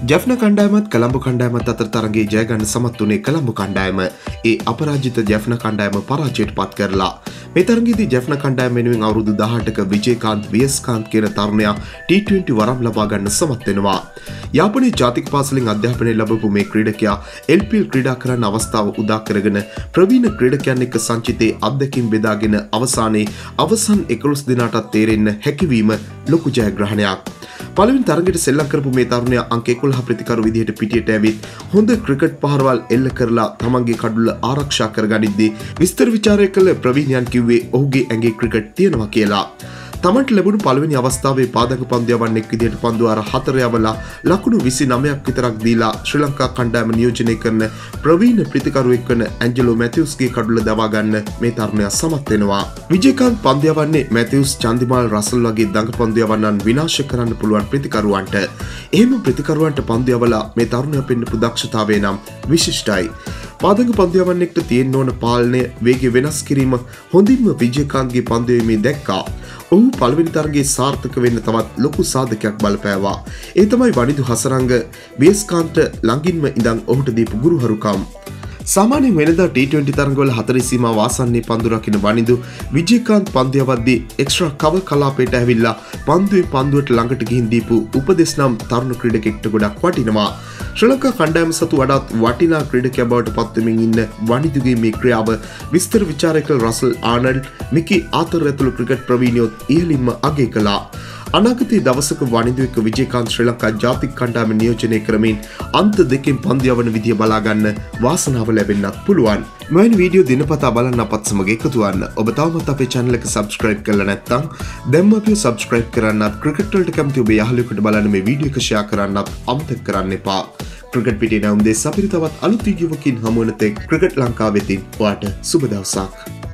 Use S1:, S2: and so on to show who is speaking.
S1: ජැෆ්න කණ්ඩායමත් කොළඹ කණ්ඩායමත් අතර තරගයේ ජය ගන්න සමත් වුණේ කොළඹ කණ්ඩායම. ඒ අපරාජිත ජැෆ්න කණ්ඩායම පරාජයට පත් කරලා. මේ තරගයේදී ජැෆ්න කණ්ඩායම වෙනුවෙන් අවුරුදු 18ක විජේකාන්ත් වියස්කාන්ත් කියන තරුණයා T20 වරම් ලබා ගන්න සමත් වෙනවා. යාපනයේ ජාතික පාසලෙන් අධ්‍යාපනය ලැබපු මේ ක්‍රීඩකයා LPL ක්‍රීඩා කරන්න අවස්ථාව උදා කරගෙන ප්‍රවීණ ක්‍රීඩකයන් එක්ක සංචිතේ අත්දැකීම් බෙදාගෙන අවසන් 11 දිනකටත් තේරෙන්න හැකියවීම ලොකු ජයග්‍රහණයක්. පළවෙනි තරගයට සෙල්ලම් කරපු මේ තරුණයා අංක 11 ප්‍රතිකරු විදිහට පිටියට ඇවිත් හොඳ ක්‍රිකට් පහරවල් එල්ල කරලා තමන්ගේ කඩුල ආරක්ෂා කරගනිද්දී විස්තර විචාරය කළ ප්‍රවීණයන් කිව්වේ ඔහුගේ ඇඟේ ක්‍රිකට් තියෙනවා කියලා. තමන්ට ලැබුණු පළවෙනි අවස්ථාවේ පාදක පන්දු යවන්නෙක් විදිහට පන්දු අර 4 යවලා ලකුණු 29ක් විතරක් දීලා ශ්‍රී ලංකා කණ්ඩායම නියෝජනය කරන ප්‍රවීණ ප්‍රතිකරුවෙක් වන ඇන්ජලෝ මැතිව්ස්ගේ කඩුල දවා ගන්න මේ තරුණයා සමත් වෙනවා. විජේකාන්ත් පන්දු යවන්නේ මැතිව්ස්, චන්දිමාල්, රසල් වගේ දඟ පන්දු යවන්නන් විනාශ කරන්න පුළුවන් ප්‍රතිකරුවන්ට. එහෙම ප්‍රතිකරුවන්ට පන්දු යවලා මේ තරුණයා පෙන්නපු දක්ෂතාවය නම් විශිෂ්ටයි. පාදක පන්දු යවන්නෙක්ට තියෙන්න ඕන පාලනය, වේගය වෙනස් කිරීම හොඳින්ම විජේකාන්ත්ගේ පන්දු යවීමේ දැක්කා. ඔහු පළවෙනි තරගයේ සාර්ථක වෙන්න තවත් ලොකු සාධකයක් බලපෑවා. ඒ තමයි වනිදු හසරංග වියස්කාන්ත ළඟින්ම ඉඳන් ඔහුට දීපු ගුරුහරුකම්. සාමාන්‍යයෙන් වෙනදා T20 තරගවල 4 සීමාව ආසන්නයේ පන්දු රකින්න වනිදු විජේකාන්ත් පන්දු යවද්දී එක්ස්ට්‍රා කවර් කලාපයට ඇවිල්ලා පන්දුවට ළඟට ගිහින් දීපු උපදෙස් නම් තරුණ ක්‍රීඩකෙක්ට ගොඩක් වටිනවා. ශ්‍රී ලංකා කණ්ඩායම සතු වඩාත් වටිනා ක්‍රීඩකයා බවට පත්වෙමින් ඉන්න වනිදුගේ මේ ක්‍රියාව විස්තර විචාරය කළ රසල් ආනල්ඩ්, මිකි ආතර් ඇතුළු ක්‍රිකට් ප්‍රවීණයොත් ඉහළින්ම අගය කළා. අනාගතයේ දවසක වනිදු එක්ක විජේකාන්ත් ශ්‍රී ලංකා ජාතික කණ්ඩායම නියෝජනය කරමින් අන්ත දෙකෙන් පන්දු යවන විදිය බලා ගන්න වාසනාව ලැබෙන්නත් පුළුවන්. මෙවැනි වීඩියෝ දිනපතා බලන්න අපත් සමග එකතු වෙන්න. ඔබ තවමත් අපේ channel එක subscribe කරලා නැත්නම් දැන්ම අපිව subscribe කරන්නත්, ක්‍රිකට් වලට කැමති ඔබේ යහළුවෙකුට බලන්න මේ වීඩියෝ එක share කරන්නත් අමතක කරන්න එපා. ක්‍රිකට් පිටේ නම් දෙස් අපිට තවත් අලුත් වීඩියෝවකින් හමු වෙන තෙක් ක්‍රිකට් ලංකාව වෙතින් ඔයාට සුබ දවසක්.